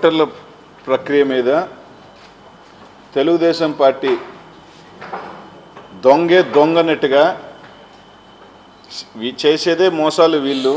ఓటర్ల ప్రక్రియ మీద తెలుగుదేశం పార్టీ దొంగనట్టుగా చేసేదే మోసాలు వీళ్ళు.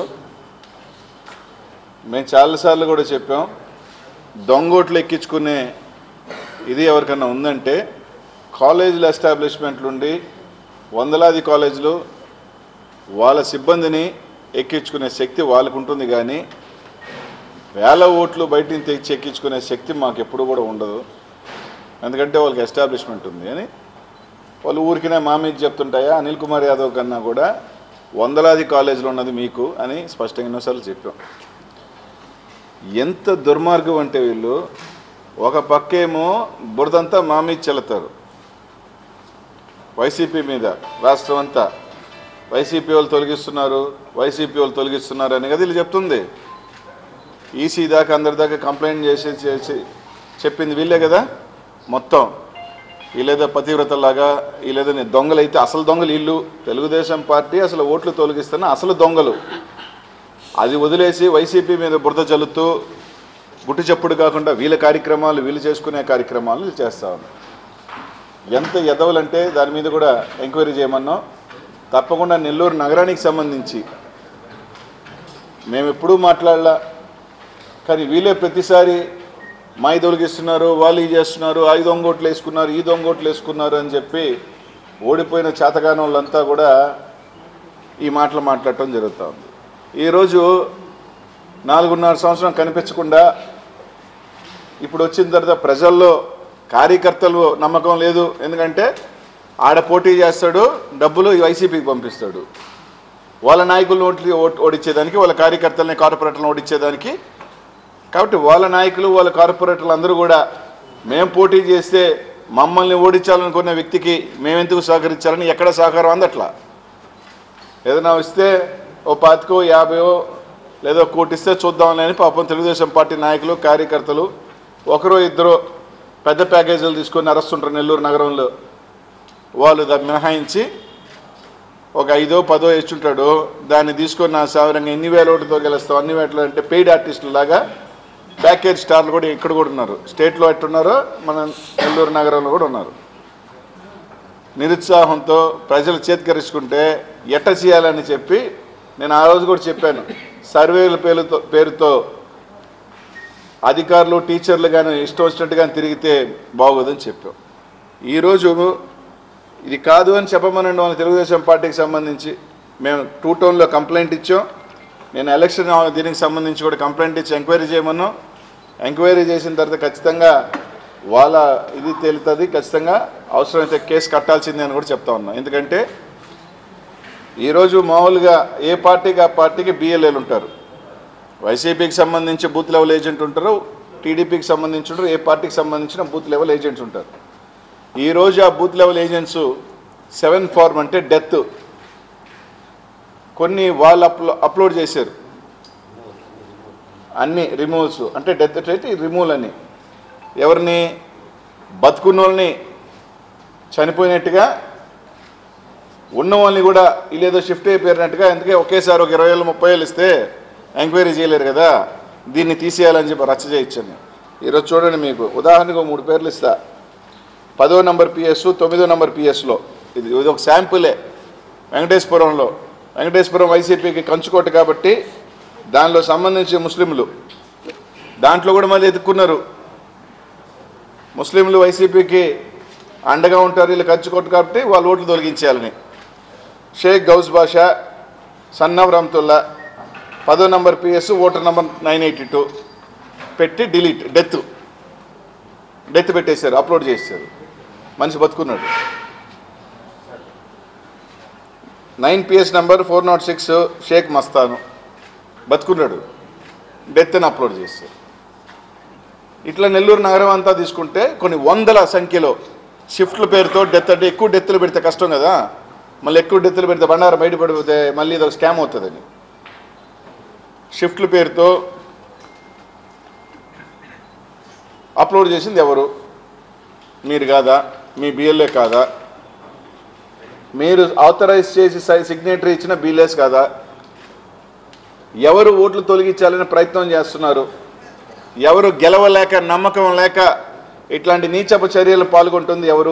మేము చాలాసార్లు కూడా చెప్పాం, దొంగోట్లు ఎక్కించుకునే ఇది ఎవరికన్నా ఉందంటే కాలేజీల ఎస్టాబ్లిష్మెంట్లు ఉండి వందలాది కాలేజీలు వాళ్ళ సిబ్బందిని ఎక్కించుకునే శక్తి వాళ్ళకు ఉంటుంది, కానీ వేల ఓట్లు బయటిని తెచ్చి ఎక్కించుకునే శక్తి మాకు ఎప్పుడు కూడా ఉండదు. ఎందుకంటే వాళ్ళకి ఎస్టాబ్లిష్మెంట్ ఉంది అని వాళ్ళు ఊరికినే మా మీద చెప్తుంటాయా. అనిల్ కుమార్ యాదవ్ కన్నా కూడా వందలాది కాలేజీలు ఉన్నది మీకు అని స్పష్టంగా ఎన్నోసార్లు చెప్పాం. ఎంత దుర్మార్గం అంటే వీళ్ళు ఒక పక్కేమో బురదంతా మా మీద చెల్లుతారు, వైసీపీ మీద. రాష్ట్రం అంతా వైసీపీ వాళ్ళు తొలగిస్తున్నారు అని కదా వీళ్ళు చెప్తుంది. ఈసీ దాకా అందరి దాకా కంప్లైంట్ చేసి చెప్పింది వీళ్ళే కదా. మొత్తం వీళ్ళేదో పతివ్రతలాగా, వీళ్ళేదో దొంగలు అయితే అసలు దొంగలు వీళ్ళు. తెలుగుదేశం పార్టీ అసలు ఓట్లు తొలగిస్తున్న అసలు దొంగలు. అది వదిలేసి వైసీపీ మీద బురద చల్లుతూ గుట్టు చప్పుడు కాకుండా వీళ్ళ కార్యక్రమాలు వీళ్ళు చేసుకునే కార్యక్రమాలు చేస్తూ ఉన్నారు. ఎంత ఎదవలంటే దాని మీద కూడా ఎంక్వైరీ చేయమన్నాం. తప్పకుండా నెల్లూరు నగరానికి సంబంధించి మేము ఎప్పుడూ మాట్లాడలా, కానీ వీళ్ళే ప్రతిసారి మాయి తొలగిస్తున్నారు, వాళ్ళు ఇది చేస్తున్నారు, ఆ దొంగోట్లు వేసుకున్నారు, ఈ దొంగోట్లు వేసుకున్నారు అని చెప్పి ఓడిపోయిన చేతగాని వాళ్ళంతా కూడా ఈ మాటలు మాట్లాడటం జరుగుతూ ఉంది. ఈరోజు 4.5 సంవత్సరం కనిపించకుండా ఇప్పుడు వచ్చిన తర్వాత ప్రజల్లో కార్యకర్తలు నమ్మకం లేదు. ఎందుకంటే ఆడ పోటీ చేస్తాడు, డబ్బులు వైసీపీకి పంపిస్తాడు, వాళ్ళ నాయకులను ఓడించేదానికి, వాళ్ళ కార్యకర్తలని కార్పొరేటర్లను ఓడించేదానికి. కాబట్టి వాళ్ళ నాయకులు వాళ్ళ కార్పొరేటర్లు అందరూ కూడా మేము పోటీ చేస్తే మమ్మల్ని ఓడించాలనుకునే వ్యక్తికి మేమెందుకు సహకరించాలని ఎక్కడ సహకారం అందట్లా. ఏదైనా వస్తే ఓ 25 50 లేదో కోటిస్తే చూద్దామని అని పాపం తెలుగుదేశం పార్టీ నాయకులు కార్యకర్తలు ఒకరో ఇద్దరు పెద్ద ప్యాకేజీలు తీసుకొని అరెస్తుంటారు నెల్లూరు నగరంలో. వాళ్ళు దాన్ని మినహాయించి ఒక 5 10 ఇచ్చుంటాడు, దాన్ని తీసుకొని నా సాధారణంగా ఎన్ని వేల ఓటుతో గెలుస్తాం, అన్ని వేటలు అంటే పెయిడ్ ఆర్టిస్టుల లాగా ప్యాకేజ్ స్టార్లు కూడా ఇక్కడ కూడా ఉన్నారు. స్టేట్లో ఎట్టున్నారో మన నెల్లూరు నగరంలో కూడా ఉన్నారు. నిరుత్సాహంతో ప్రజలు చేతికరించుకుంటే ఎట్ట చేయాలని చెప్పి నేను ఆ రోజు కూడా చెప్పాను. సర్వేల పేరుతో అధికారులు టీచర్లు కానీ ఇష్టం వచ్చినట్టుగా తిరిగితే బాగోదని చెప్పాం. ఈరోజు ఇది కాదు అని చెప్పమనండి వాళ్ళ తెలుగుదేశం పార్టీకి సంబంధించి. మేము 2 టౌన్లో కంప్లైంట్ ఇచ్చాం. నేను ఎలక్షన్ దీనికి సంబంధించి కూడా కంప్లైంట్ ఇచ్చి ఎంక్వైరీ చేయమన్నాం. ఎంక్వైరీ చేసిన తర్వాత ఖచ్చితంగా వాళ్ళ ఇది తేలుతుంది, ఖచ్చితంగా అవసరమైతే కేసు కట్టాల్సిందే అని కూడా చెప్తా ఉన్నాం. ఎందుకంటే ఈరోజు మామూలుగా ఏ పార్టీకి ఆ పార్టీకి బిఎల్ఏలు ఉంటారు. వైసీపీకి సంబంధించి బూత్ లెవెల్ ఏజెంట్ ఉంటారు, టీడీపీకి సంబంధించి ఉంటారు, ఏ పార్టీకి సంబంధించిన బూత్ లెవెల్ ఏజెంట్స్ ఉంటారు. ఈరోజు ఆ బూత్ లెవెల్ ఏజెంట్స్ 7 ఫార్మ్ అంటే డెత్ కొన్ని వాళ్ళు అప్లోడ్ చేశారు. అన్ని రిమూవల్స్ అంటే డెత్ అయితే రిమూవల్ అని ఎవరిని బతుకున్న వాళ్ళని చనిపోయినట్టుగా, ఉన్న వాళ్ళని కూడా వీళ్ళేదో షిఫ్ట్ అయిపోయినట్టుగా. ఎందుకే ఒకేసారి ఒక 20 ఏళ్ళు 30 ఏళ్ళు ఇస్తే ఎంక్వైరీ చేయలేరు కదా, దీన్ని తీసేయాలని చెప్పి రచ్చ చేయించండి. ఈరోజు చూడండి, మీకు ఉదాహరణకు 3 పేర్లు ఇస్తా. 10వ నంబర్ పిఎస్, 9వ నంబర్ పిఎస్లో ఇది ఒక శాంపులే. వెంకటేశ్వరం వైసీపీకి కంచుకోట కాబట్టి దానిలో సంబంధించి ముస్లింలు దాంట్లో కూడా మళ్ళీ ఎత్తుక్కున్నారు. ముస్లింలు వైసీపీకి అండగా ఉంటారు, వీళ్ళు కంచుకోట కాబట్టి వాళ్ళు ఓట్లు తొలగించాలని. షేక్ గౌస్ బాషా, సన్నవ్ రమ్తుల్లా, 10వ నంబర్ పిఎస్, ఓటర్ నంబర్ 982 పెట్టి డిలీట్ డెత్ పెట్టేశారు, అప్లోడ్ చేశారు. మనిషి బతుకున్నాడు. 9 PS నంబర్ 406 షేక్ మస్తాను బతుకున్నాడు, డెత్ అని అప్లోడ్ చేశారు. ఇట్లా నెల్లూరు నగరం అంతా తీసుకుంటే కొన్ని వందల సంఖ్యలో షిఫ్ట్ల పేరుతో డెత్. అంటే ఎక్కువ డెత్తులు పెడితే కష్టం కదా, మళ్ళీ ఎక్కువ డెత్తులు పెడితే బండారం బయటపడిపోతే మళ్ళీ ఇది ఒక స్కామ్ అవుతుందని షిఫ్ట్ల పేరుతో అప్లోడ్ చేసింది ఎవరు? మీరు కాదా? మీ బిఎల్ఏ కాదా? మీరు ఆథరైజ్ చేసి సిగ్నేటరీ ఇచ్చిన బిఎల్ఏస్ కాదా? ఎవరు ఓట్లు తొలగించాలని ప్రయత్నం చేస్తున్నారు? ఎవరు గెలవలేక నమ్మకం లేక ఇట్లాంటి నీచపు చర్యలు పాల్గొంటుంది ఎవరు?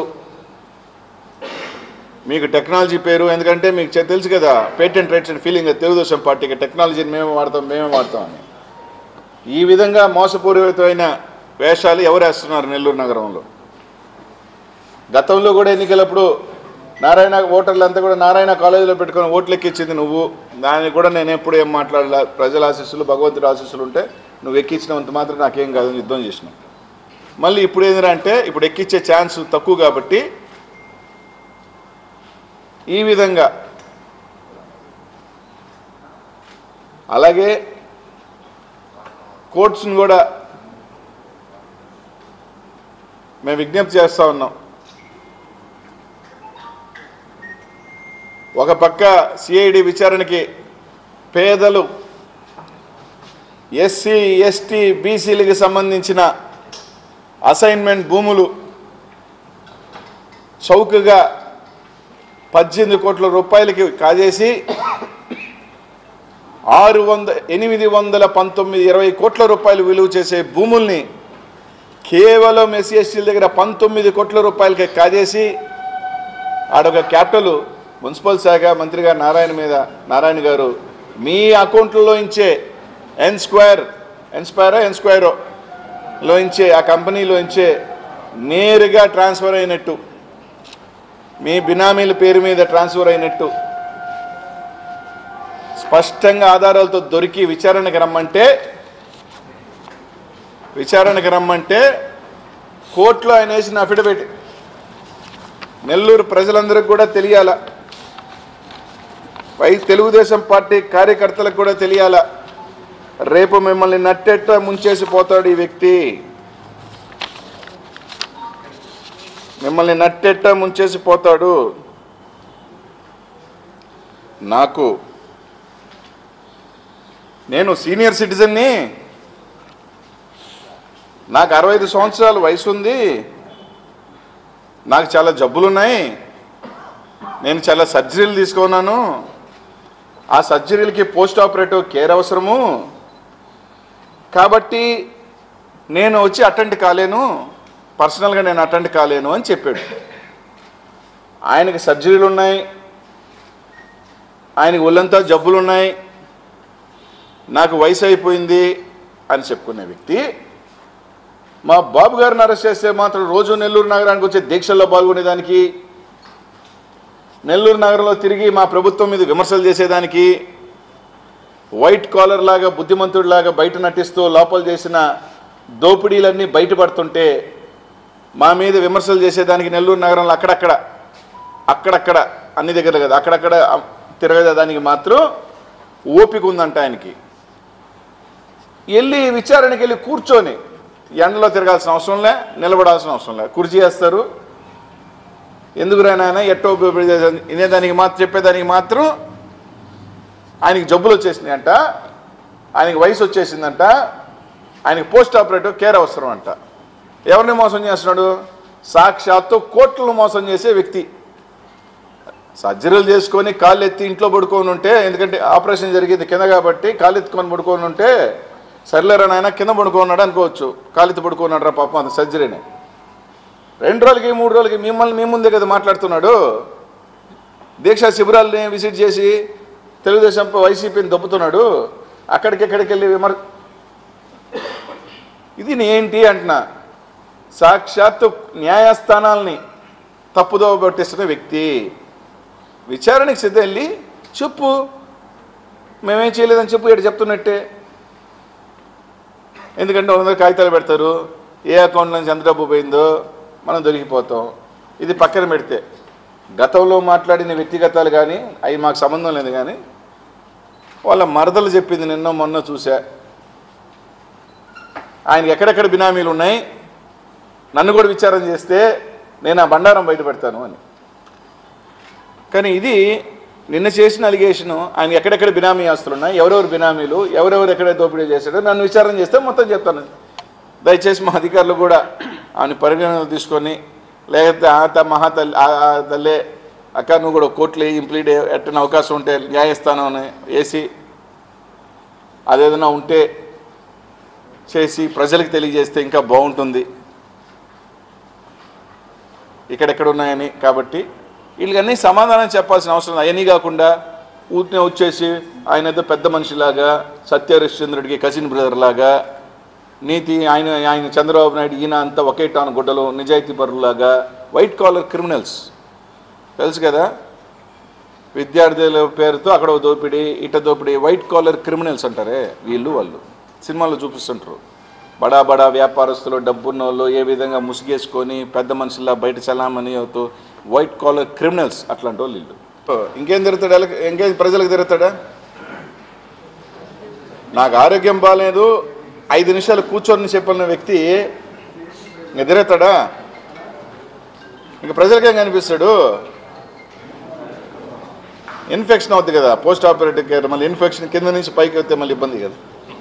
మీకు టెక్నాలజీ పేరు, ఎందుకంటే మీకు తెలుసు కదా patent rights and feeling Telugu Desam పార్టీకి టెక్నాలజీని మేమే వాడతాం అని. ఈ విధంగా మోసపూరితమైన వేషాలు ఎవరు వేస్తున్నారు నెల్లూరు నగరంలో? గతంలో కూడా ఎన్నికలప్పుడు నారాయణ ఓటర్లంతా కూడా నారాయణ కాలేజీలో పెట్టుకొని ఓట్లు ఎక్కించింది నువ్వు. దానికి కూడా నేను ఎప్పుడు ఏం మాట్లాడలే. ప్రజల ఆశీస్సులు భగవంతుడి ఆశీస్సులు ఉంటే నువ్వు ఎక్కించినంత మాత్రం నాకేం కాదు, యుద్ధం చేసినావు. మళ్ళీ ఇప్పుడు ఏంటంటే ఇప్పుడు ఎక్కించే ఛాన్స్ తక్కువ కాబట్టి ఈ విధంగా. అలాగే కోర్ట్స్ని కూడా మేము విజ్ఞప్తి చేస్తూ ఉన్నాం. ఒక పక్క సిఐడి విచారణకి పేదలు, ఎస్సీ ఎస్టీ బీసీలకి సంబంధించిన అసైన్మెంట్ భూములు చౌకగా 18 కోట్ల రూపాయలకి కాజేసి 819 కోట్ల రూపాయలు విలువ చేసే భూముల్ని కేవలం ఎస్సీ ఎస్టీల దగ్గర 19 కోట్ల రూపాయలకి కాజేసి ఆడొక క్యాపిటల్ మున్సిపల్ శాఖ మంత్రి గారు నారాయణ గారు మీ అకౌంట్లలో ఇచ్చే ఎన్స్క్వైర్లో ఇచ్చే ఆ కంపెనీలో ఇచ్చే నేరుగా ట్రాన్స్ఫర్ అయినట్టు, మీ బినామీల పేరు మీద ట్రాన్స్ఫర్ అయినట్టు స్పష్టంగా ఆధారాలతో దొరికి విచారణకు రమ్మంటే కోర్టులో ఆయన వేసిన అఫిడవిట్ నెల్లూరు ప్రజలందరికీ కూడా తెలియాల, తెలుగుదేశం పార్టీ కార్యకర్తలకు కూడా తెలియాల. రేపు మిమ్మల్ని నట్టెట్ట ముంచేసి పోతాడు ఈ వ్యక్తి, మిమ్మల్ని నట్టెట్ట ముంచేసి పోతాడు. నేను సీనియర్ సిటిజన్ని, నాకు 65 సంవత్సరాల వయసు ఉంది, నాకు చాలా జబ్బులున్నాయి, నేను చాలా సర్జరీలు తీసుకున్నాను, ఆ సర్జరీలకి పోస్ట్ ఆపరేటివ్ కేర్ అవసరము, కాబట్టి నేను వచ్చి అటెండ్ కాలేను, పర్సనల్గా నేను అటెండ్ కాలేను అని చెప్పాడు. ఆయనకి సర్జరీలు ఉన్నాయి, ఆయనకి ఒళ్ళంతా జబ్బులు ఉన్నాయి, నాకు వయసు అయిపోయింది అని చెప్పుకునే వ్యక్తి మా బాబు గారిని అరెస్ట్ చేస్తే మాత్రం రోజు నెల్లూరు నగరానికి వచ్చే దీక్షల్లో పాల్గొనేదానికి, నెల్లూరు నగరంలో తిరిగి మా ప్రభుత్వం మీద విమర్శలు చేసేదానికి, వైట్ కాలర్ లాగా బుద్ధిమంతుడిలాగా బయట నటిస్తూ లోపల చేసిన దోపిడీలన్నీ బయటపడుతుంటే మా మీద విమర్శలు చేసేదానికి నెల్లూరు నగరంలో అక్కడక్కడ అన్ని దగ్గర కదా అక్కడక్కడ తిరగదానికి మాత్రం ఓపిక ఉందంట ఆయనకి. వెళ్ళి విచారణకి వెళ్ళి కూర్చొని ఎండలో తిరగాల్సిన అవసరం లే, నిలబడాల్సిన అవసరం లే, కుర్చీ వేస్తారు. ఎందుకు రాయన ఎట్టో వినేదానికి మాత్రం చెప్పేదానికి మాత్రం ఆయనకి జబ్బులు వచ్చేసినాయి అంట, ఆయనకి వయసు వచ్చేసిందంట, ఆయనకి పోస్ట్ ఆపరేటివ్ కేర్ అవసరం అంట. ఎవరిని మోసం చేస్తున్నాడు? సాక్షాత్తు కోట్లను మోసం చేసే వ్యక్తి. సర్జరీలు చేసుకొని కాళ్ళు ఎత్తి ఇంట్లో పడుకొని ఉంటే, ఎందుకంటే ఆపరేషన్ జరిగింది కింద కాబట్టి కాళ్ళు ఎత్తుకొని పడుకొని ఉంటే సర్లేరా నాయన కింద పడుకున్నాడు అనుకోవచ్చు, కాళ్ళెత్తి పడుకున్నాడు రా పాపం అది సర్జరీని. 2 రోజులకి 3 రోజులకి మిమ్మల్ని మీ ముందే కదా మాట్లాడుతున్నాడు. దీక్షా శిబిరాలని విజిట్ చేసి తెలుగుదేశం వైసీపీని దొబ్బుతున్నాడు, అక్కడికెక్కడికి వెళ్ళి ఇది ఏంటి అంటున్నా. సాక్షాత్తు న్యాయస్థానాలని తప్పుదోవ పట్టిస్తున్న వ్యక్తి. విచారణకి సిద్ధం వెళ్ళి చెప్పు, మేమేం చేయలేదని చెప్పు, ఇక్కడ చెప్తున్నట్టే. ఎందుకంటే 100 కాగితాలు పెడతారు, ఏ అకౌంట్ నుంచి ఎంత డబ్బు పోయిందో మనం దొరికిపోతాం. ఇది పక్కన పెడితే గతంలో మాట్లాడిన వ్యక్తిగతాలు కానీ అవి మాకు సంబంధం లేదు, కానీ వాళ్ళ మరదలు చెప్పింది నిన్న మొన్న చూసా. ఆయనకి ఎక్కడెక్కడ బినామీలు ఉన్నాయి, నన్ను కూడా విచారణ చేస్తే నేను ఆ బండారం బయట పెడతాను అని. కానీ ఇది నిన్న చేసిన అలిగేషను, ఆయన ఎక్కడెక్కడ బినామీ ఆస్తులు ఉన్నాయి, ఎవరెవరు బినామీలు, ఎవరెవరు ఎక్కడ దోపిడీ చేశాడో నన్ను విచారణ చేస్తే మొత్తం చెప్తాను. దయచేసి మా అధికారులు కూడా ఆయన పరిగణనలు తీసుకొని, లేకపోతే తల్లే అక్క నువ్వు కూడా కోర్టులో ఇంప్లీడ్ ఎట్టని అవకాశం ఉంటే న్యాయస్థానం వేసి అదేదైనా ఉంటే చేసి ప్రజలకు తెలియజేస్తే ఇంకా బాగుంటుంది ఇక్కడెక్కడ ఉన్నాయని. కాబట్టి వీళ్ళకన్నీ సమాధానం చెప్పాల్సిన అవసరం అవన్నీ కాకుండా ఊరినే వచ్చేసి ఆయన ఏదో పెద్ద మనిషిలాగా సత్యహరిశ్చంద్రుడికి కజిన్ బ్రదర్ లాగా నీతి ఆయన చంద్రబాబు నాయుడు ఈయన అంతా ఒకే టాన్ గుడ్డలు నిజాయితీ పరులాగా వైట్ కాలర్ క్రిమినల్స్ తెలుసు కదా. విద్యార్థుల పేరుతో అక్కడ దోపిడీ ఇట దోపిడీ వైట్ కాలర్ క్రిమినల్స్ అంటారే వాళ్ళు సినిమాల్లో చూపిస్తుంటారు. బడా బడా వ్యాపారస్తులు డబ్బున్న వాళ్ళు ఏ విధంగా ముసుగేసుకొని పెద్ద మనుషుల్లా బయట చలామణి అవుతూ వైట్ కాలర్ క్రిమినల్స్ అట్లాంటి వాళ్ళు వీళ్ళు. ఇంకేం తిరుగుతాడా? ఇంకేం ప్రజలకు తిరుగుతాడా? నాకు ఆరోగ్యం బాగాలేదు 5 నిమిషాలు కూర్చొని చెప్పిన వ్యక్తి ఇంకా తిరుగుతాడా? ఇంకా ప్రజలకేం కనిపిస్తాడు? ఇన్ఫెక్షన్ అవుతుంది కదా పోస్ట్ ఆపరేటివ్ కేర్, మళ్ళీ ఇన్ఫెక్షన్ కింద నుంచి పైకి వస్తే మళ్ళీ ఇబ్బంది కదా.